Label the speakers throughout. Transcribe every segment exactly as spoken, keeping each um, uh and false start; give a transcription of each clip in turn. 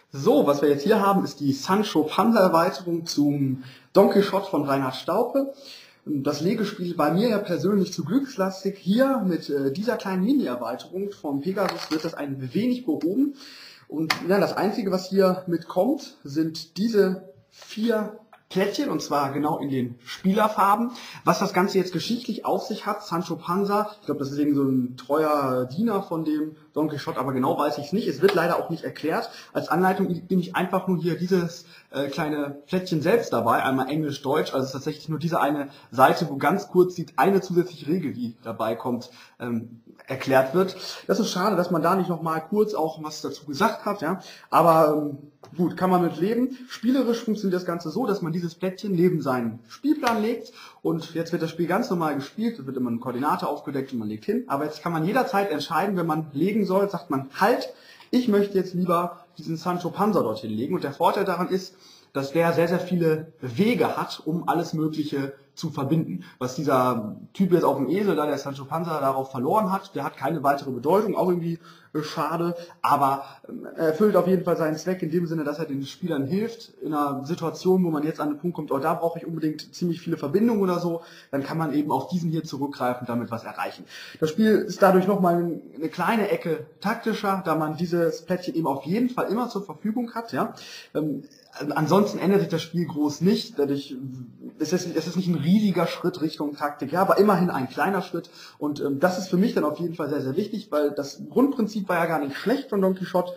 Speaker 1: So, was wir jetzt hier haben, ist die Sancho Panza Erweiterung zum Don Quixote von Reinhard Staupe. Das Legespiel bei mir ja persönlich zu glückslastig. Hier mit äh, dieser kleinen Mini-Erweiterung vom Pegasus wird das ein wenig behoben. Und ja, das Einzige, was hier mitkommt, sind diese vier Plättchen, und zwar genau in den Spielerfarben. Was das Ganze jetzt geschichtlich auf sich hat, Sancho Panza, ich glaube, das ist irgendwie so ein treuer Diener von dem Don Quixote, aber genau weiß ich es nicht. Es wird leider auch nicht erklärt. Als Anleitung liegt nämlich einfach nur hier dieses äh, kleine Plättchen selbst dabei, einmal Englisch-Deutsch, also es ist tatsächlich nur diese eine Seite, wo ganz kurz die eine zusätzliche Regel, die dabei kommt, ähm, erklärt wird. Das ist schade, dass man da nicht nochmal kurz auch was dazu gesagt hat, ja. Aber ähm, gut, kann man mit leben. Spielerisch funktioniert das Ganze so, dass man dieses Plättchen neben seinen Spielplan legt und jetzt wird das Spiel ganz normal gespielt, es wird immer eine Koordinate aufgedeckt und man legt hin. Aber jetzt kann man jederzeit entscheiden, wenn man legen soll, sagt man, halt, ich möchte jetzt lieber diesen Sancho Panza dorthin legen. Und der Vorteil daran ist, dass der sehr, sehr viele Wege hat, um alles Mögliche zu verbinden. Was dieser Typ jetzt auf dem Esel, da der Sancho Panza darauf verloren hat, der hat keine weitere Bedeutung, auch irgendwie äh, schade, aber äh, er erfüllt auf jeden Fall seinen Zweck in dem Sinne, dass er den Spielern hilft, in einer Situation, wo man jetzt an den Punkt kommt, oh, da brauche ich unbedingt ziemlich viele Verbindungen oder so, dann kann man eben auf diesen hier zurückgreifen und damit was erreichen. Das Spiel ist dadurch nochmal eine kleine Ecke taktischer, da man dieses Plättchen eben auf jeden Fall immer zur Verfügung hat, ja. Ähm, Ansonsten ändert sich das Spiel groß nicht. Dadurch ist es, es ist nicht ein riesiger Schritt Richtung Taktik, ja, aber immerhin ein kleiner Schritt. Und ähm, das ist für mich dann auf jeden Fall sehr, sehr wichtig, weil das Grundprinzip war ja gar nicht schlecht von Don Quixote.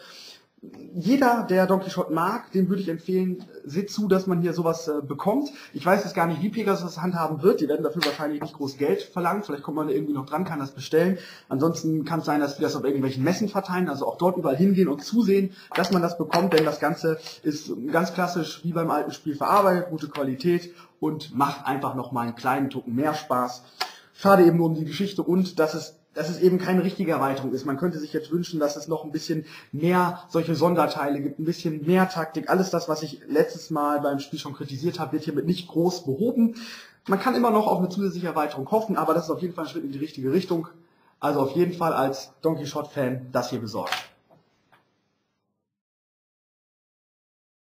Speaker 1: Jeder, der Don Quixote mag, dem würde ich empfehlen, seht zu, dass man hier sowas äh, bekommt. Ich weiß jetzt gar nicht, wie Pegasus das handhaben wird. Die werden dafür wahrscheinlich nicht groß Geld verlangen. Vielleicht kommt man da irgendwie noch dran, kann das bestellen. Ansonsten kann es sein, dass die das auf irgendwelchen Messen verteilen, also auch dort überall hingehen und zusehen, dass man das bekommt. Denn das Ganze ist ganz klassisch wie beim alten Spiel verarbeitet, gute Qualität und macht einfach noch mal einen kleinen Tucken mehr Spaß. Schade eben nur um die Geschichte und dass es dass es eben keine richtige Erweiterung ist. Man könnte sich jetzt wünschen, dass es noch ein bisschen mehr solche Sonderteile gibt, ein bisschen mehr Taktik. Alles das, was ich letztes Mal beim Spiel schon kritisiert habe, wird hiermit nicht groß behoben. Man kann immer noch auf eine zusätzliche Erweiterung hoffen, aber das ist auf jeden Fall ein Schritt in die richtige Richtung. Also auf jeden Fall als Don Quixote-Fan das hier besorgt.